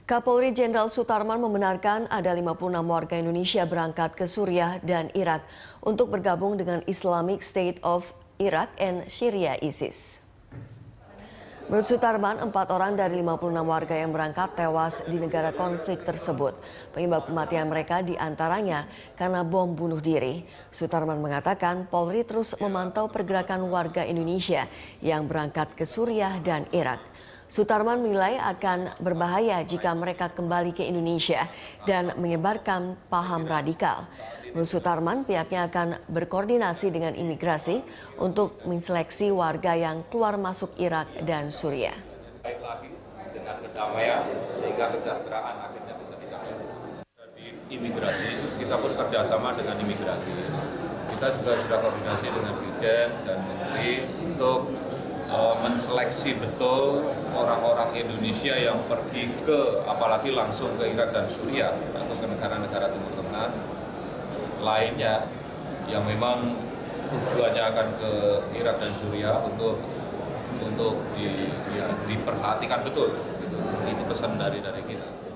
Kapolri Jenderal Sutarman membenarkan ada 56 warga Indonesia berangkat ke Suriah dan Irak untuk bergabung dengan Islamic State of Iraq and Syria ISIS. Menurut Sutarman, 4 orang dari 56 warga yang berangkat tewas di negara konflik tersebut. Penyebab kematian mereka diantaranya karena bom bunuh diri. Sutarman mengatakan Polri terus memantau pergerakan warga Indonesia yang berangkat ke Suriah dan Irak. Sutarman menilai akan berbahaya jika mereka kembali ke Indonesia dan menyebarkan paham radikal. Menurut Sutarman, pihaknya akan berkoordinasi dengan imigrasi untuk menseleksi warga yang keluar masuk Irak dan Suriah. Baik lagi dengan kedamaian sehingga kesejahteraan akhirnya bisa dicapai. Di imigrasi kita bekerja sama dengan imigrasi. Kita juga sudah koordinasi dengan Dirjen dan Menteri untuk menseleksi betul orang-orang Indonesia yang pergi ke, apalagi langsung ke Irak dan Suriah atau ke negara-negara Timur Tengah lainnya yang memang tujuannya akan ke Irak dan Suriah untuk diperhatikan betul. Itu pesan dari kita.